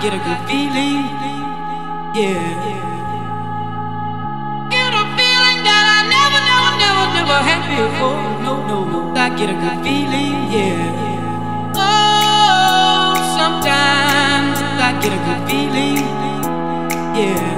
get a good feeling, yeah. Get a feeling that I never had before. No, no, no. I get a good feeling, yeah. Oh, sometimes I get a good feeling, yeah.